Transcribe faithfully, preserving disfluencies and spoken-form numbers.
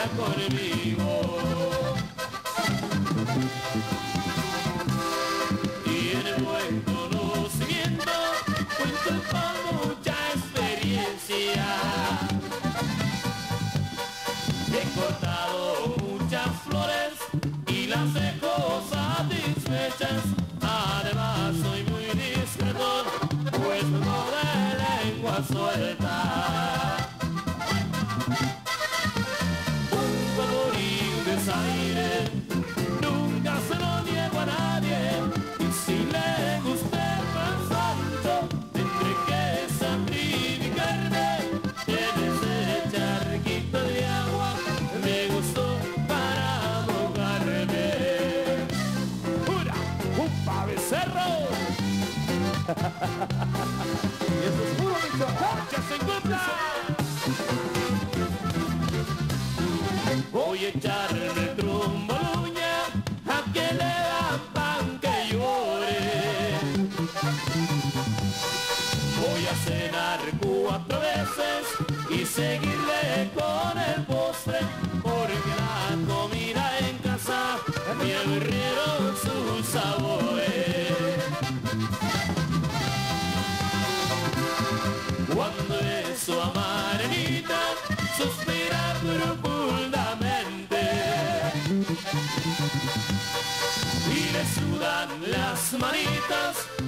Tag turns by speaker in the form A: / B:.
A: conmigo. Y en el buen conocimiento cuento con mucha experiencia. He cortado muchas flores y las dejo satisfechas. Además soy muy discreto, pues no de lengua suelta. Un colorín desaire nunca se lo niego a nadie, y si le gusta más alto tendré que sacrificarme en ese charquito de agua. Me gustó para mojarme. ¡Pura! ¡Upa, becerro!
B: Y esto es puro Michoacán.
A: ¡Ya se encuentra! Voy a echarle el trombo a la uña a que le da pan que llore. Voy a cenar cuatro veces y seguirle con el postre, porque la comida en casa me aburrieron sus sabores. Cuando eso amarita suspira profundamente y le sudan las manitas